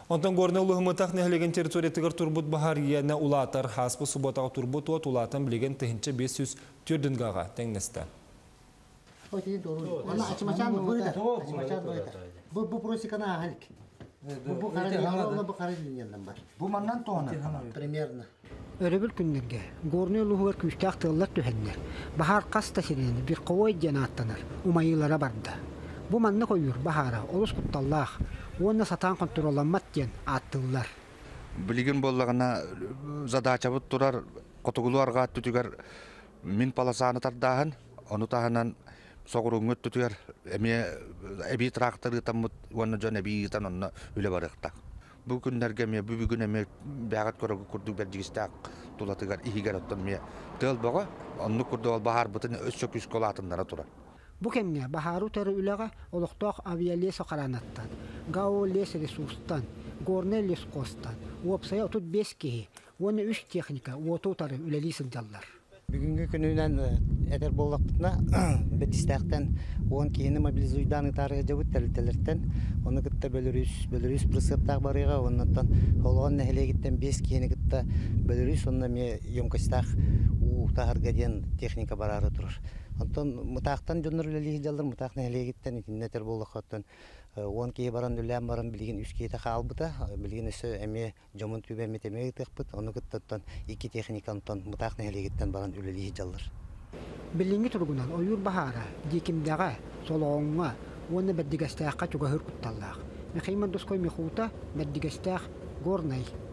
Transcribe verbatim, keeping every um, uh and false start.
Онтан горны улығымытақ нәхілеген территориятығыр турбут бағар ена улатар хаспы суботаға турбут от улатын білеген тыхынча бес жүз түрдінгаға тәңнесті. Bu просекана ағалік. Bu қарадың Bu маннан тоғына? Примерно. Өрөбіл күннерге, горны ұлығығыр күштәқ тығылар түхеннер. Бағар қаста сенені бір қовой ден аттанар, умайылара барды. Бу манны койур бахара, олус кутталлах, уонна сатан контролламат ден аттылар. Билген боллагана задачабыт турар, котугулуарга түтүгер мин паласаны тардаһын, ону таһанан согуруңут түтүгер эме эби тракторы таммыт, уонна жон эби тан онна үле барыктак. Бу күннерге ме бүгүн эме бягат көрөгү курду бержигистак тулатыгар ихигер оттон ме тыл бага, онну курду ол бахар бутын өссө күс колатындара турар. Бу кемне бахару тәрі үліға олықтақ авиалес оқаранаттан, гау лес ресурстан, горне лес қостан, уапсая отут бес кейі, оны үш техника уоту тары үлелесін жаллар. Бүгінгі күнінен әдер боллақпытына бәдістәқтен он кейіні мобилизуйдан ытары жабыт тәлітелерттен, оны күтті бөліріс, бөліріс прысыптақ барыға, оннаттан олған нәхілегіттен бес кейіні күтті бөліріс, онна ме емкастақ ұтағырға ден техника барары тұрыр. Антон мутақтан жоннор үлелеги жалдар мутақны элегиттен итиннетер боллақаттан он кей баран үләм баран билген үч кейте қалбыта билген өсө эме жомун түбе метемеги тыкпыт оны кыттаттан iki техникантан мутақны элегиттен баран үлелеги жалдар. Билинги тургунан ойур бахара дикимдага солоңга оны бәддигастаққа чуга хөр кутталлақ. Мехейман доской мехута бәддигастақ горнай.